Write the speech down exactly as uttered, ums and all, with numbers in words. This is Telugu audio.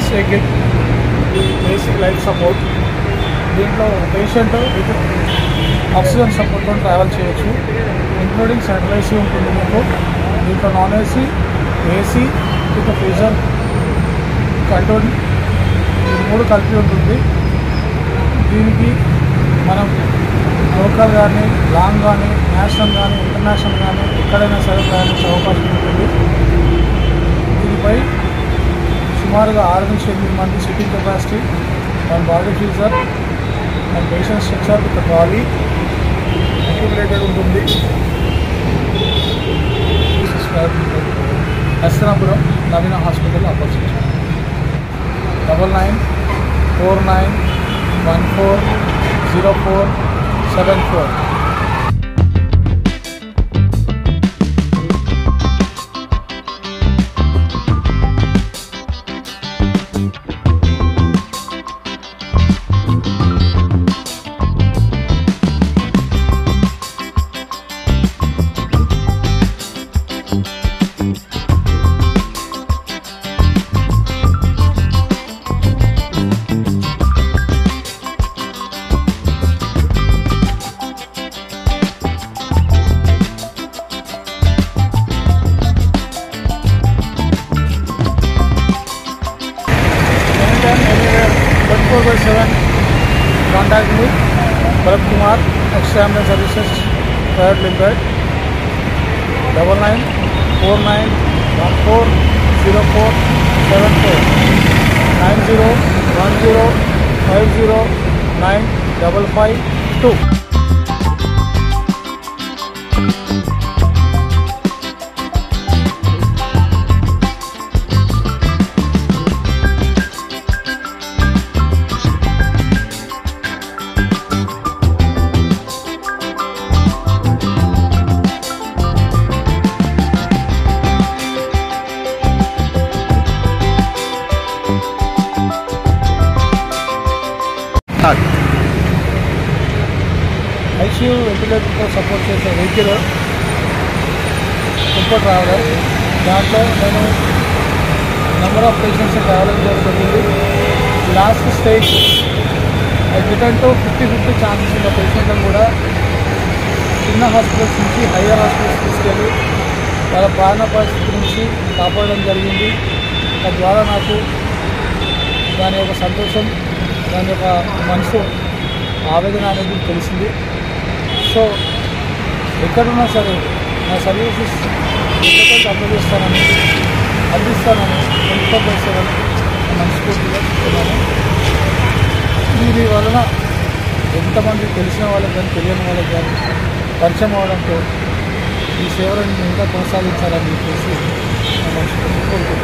Vehicle basic life support. దీంట్లో పేషెంట్ విత్ ఆక్సిజన్ సపోర్ట్తో ట్రావెల్ చేయొచ్చు. ఇంక్లూడింగ్ సెంట్రల్ ఏసీ ఉంటుంది మీకు. దీంట్లో non AC, AC with freezer control ఈ మూడు కలిపి ఉంటుంది. దీనికి మనం లోకల్ కానీ, లాంగ్ కానీ, నేషనల్ కానీ, ఇంటర్నేషనల్ కానీ ఎక్కడైనా సరే ప్రయాణించే అవకాశం ఉంటుంది. దీనిపై సుమారుగా ఆరు నుంచి ఎనిమిది మంది sitting capacity and body freezer and patient structure with trolley accumulated ఉంటుంది. Hastinapuram Naveena hospital opposite. Double nine four nine one four zero four seven four. twenty-four by seven contact me, Bharat Kumar, Extra Ambulance Services Private Limited. Double nine four nine one four zero four seven four nine zero one zero five zero nine double five two. ICU వెంటిలేటర్తో సపోర్ట్ చేసే వెహికల్ సూపర్ ట్రావెలర్. దాంట్లో నేను నెంబర్ ఆఫ్ పేషెంట్స్ ట్రావెలింగ్ జరుగుతుంది. Last stage return to fifty fifty chances ఉన్న పేషెంట్లను కూడా చిన్న హాస్పిటల్స్ నుంచి హైయర్ హాస్పిటల్స్ తీసుకెళ్ళి వాళ్ళ ప్రాణ పరిస్థితి నుంచి కాపాడడం జరిగింది. తద్వారా నాకు దాని యొక్క సంతోషం, దాని యొక్క మనసు ఆవేదన అనేది తెలిసింది. సో ఎక్కడున్నా సరే నా సర్వీసెస్ ఎక్కడికి అందజేస్తానని అందిస్తానని ట్వంటీ బై సెవెన్ మనస్ఫూర్తిగా చెప్తున్నాను. దీని వలన ఎంతమంది తెలిసిన వాళ్ళకి కానీ తెలియని వాళ్ళకి కానీ పరిచయం అవడంతో ఈ సేవలను ఇంకా కొనసాగించాలని చెప్పేసి నా మనస్ఫూర్తి కోరుకుంటున్నాను.